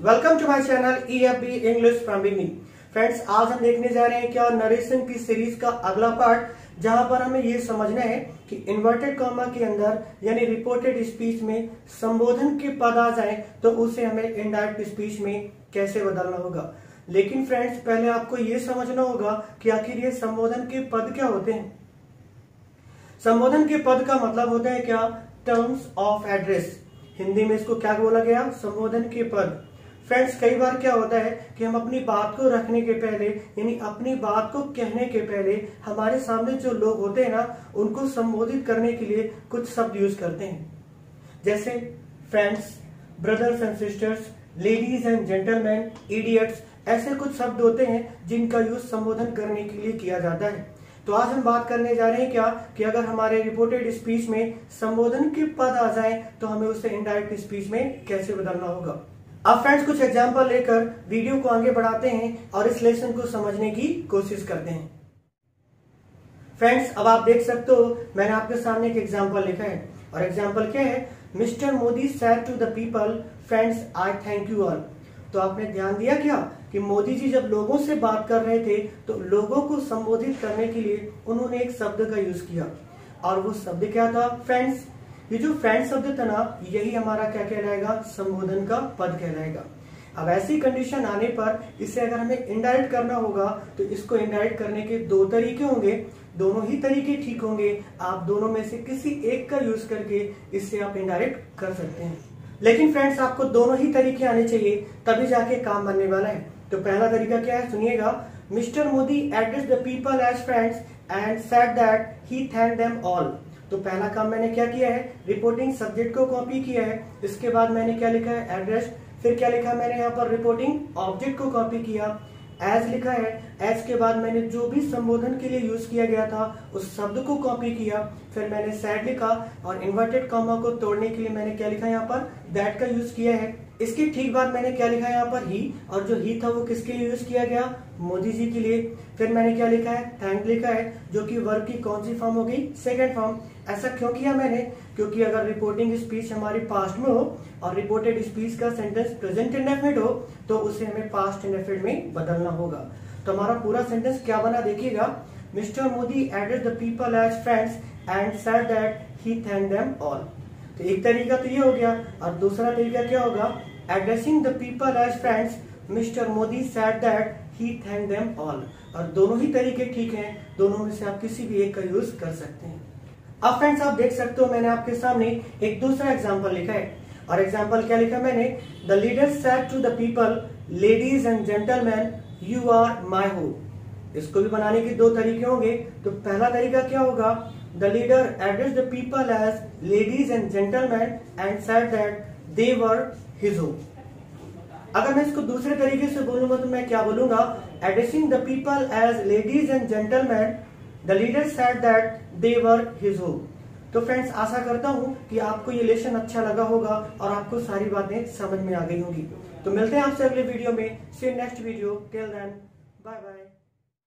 Welcome to my channel EFB English from beginning. Friends, आज हम देखने जा रहे हैं क्या नरेशन की सीरीज का अगला पार्ट, जहां पर हमें ये समझना है कि इन्वर्टेड कॉमा के अंदर यानी रिपोर्टेड स्पीच में संबोधन के पद आ जाए तो उसे हमें इनडायरेक्ट स्पीच में कैसे बदलना होगा। लेकिन फ्रेंड्स, पहले आपको ये समझना होगा कि आखिर ये संबोधन के पद क्या होते हैं। संबोधन के पद का मतलब होता है क्या, टर्म्स ऑफ एड्रेस। हिंदी में इसको क्या बोला गया, संबोधन के पद। फ्रेंड्स, कई बार क्या होता है कि हम अपनी बात को रखने के पहले यानी अपनी बात को कहने के पहले हमारे सामने जो लोग होते हैं ना, उनको संबोधित करने के लिए कुछ शब्द यूज करते हैं, जैसे friends, brothers and sisters, ladies and gentleman, idiots. ऐसे कुछ शब्द होते हैं जिनका यूज संबोधन करने के लिए किया जाता है। तो आज हम बात करने जा रहे हैं क्या कि अगर हमारे रिपोर्टेड स्पीच में संबोधन के पद आ जाए तो हमें उसे इनडायरेक्ट स्पीच में कैसे बदलना होगा। अब फ्रेंड्स, कुछ एग्जांपल लेकर वीडियो को आगे बढ़ाते हैं और इस लेसन को समझने की कोशिश करते हैं। फ्रेंड्स, अब आप देख सकते हो मैंने आपके सामने एक एग्जांपल लिखा है और एग्जांपल क्या है, mister Modi said to the people, friends I thank you all. तो आपने ध्यान दिया क्या कि मोदी जी जब लोगों से बात कर रहे थे तो लोगों को संबोधित करने के लिए उन्होंने एक शब्द का यूज किया और वो शब्द क्या था, फ्रेंड्स। ये जो फ्रेंड शब्द था ना, यही हमारा क्या कहलाएगा, संबोधन का पद कहलाएगा। अब ऐसी कंडीशन आने पर इसे अगर हमें इनडायरेक्ट करना होगा तो इसको इनडायरेक्ट करने के दो तरीके होंगे, दोनों ही तरीके ठीक होंगे। आप दोनों में से किसी एक का यूज करके इससे आप इनडायरेक्ट कर सकते हैं। लेकिन फ्रेंड्स, आपको दोनों ही तरीके आने चाहिए, तभी जाके काम बनने वाला है। तो पहला तरीका क्या है, सुनिएगा। Mister Modi address the people as friends and said that he thank them all. तो पहला काम मैंने क्या किया है, रिपोर्टिंग सब्जेक्ट को कॉपी किया है। इसके बाद मैंने क्या लिखा है, एड्रेस। फिर क्या लिखा मैंने यहाँ पर, रिपोर्टिंग ऑब्जेक्ट को कॉपी किया, एज लिखा है। एज के बाद मैंने जो भी संबोधन के लिए यूज किया गया था उस शब्द को कॉपी किया। फिर मैंने सैड लिखा और इन्वर्टेड कॉमा को तोड़ने के लिए मैंने क्या लिखा यहाँ पर, दैट का यूज किया है। इसके ठीक बाद मैंने क्या लिखा है यहाँ पर, ही। और जो ही था वो किसके लिए यूज किया गया, मोदी जी के लिए। फिर मैंने क्या लिखा है, थैंक लिखा है, जो कि वर्ब की कौन सी फॉर्म होगी, सेकंड फॉर्म। ऐसा क्यों किया मैंने, क्योंकि अगर रिपोर्टिंग स्पीच हमारी पास्ट में हो और रिपोर्टेड स्पीच का सेंटेंस प्रेजेंट इंडेफिनिट हो तो उसे हमें पास्ट इंडेफिनिट में बदलना होगा। तो हमारा पूरा सेंटेंस क्या बना, देखिएगा। Mr Modi address the people as friends and said that he thank them all. तो एक तरीका तो ये हो गया और दूसरा तरीका क्या होगा, addressing the people as friends, Mr Modi said that he thank them all. और दोनों ही तरीके ठीक हैं, दोनों में से आप किसी भी एक का यूज कर सकते हैं। अब फ्रेंड्स, आप देख सकते हो मैंने आपके सामने एक दूसरा एग्जांपल लिखा है और एग्जांपल क्या लिखा मैंने, the leader said to the people, ladies and gentleman, you are my hope. इसको भी बनाने के दो तरीके होंगे। तो पहला तरीका क्या होगा, the leader address the people as ladies and gentleman and said that they were his hope. अगर मैं इसको दूसरे तरीके से बोलूंगा तो मैं क्या बोलूंगा, addressing the people as ladies and gentleman, the leader said that they were his hope. तो फ्रेंड्स, आशा करता हूं कि आपको ये लेसन अच्छा लगा होगा और आपको सारी बातें समझ में आ गई होंगी। तो मिलते हैं आपसे अगले वीडियो में। See you next video, till then bye bye.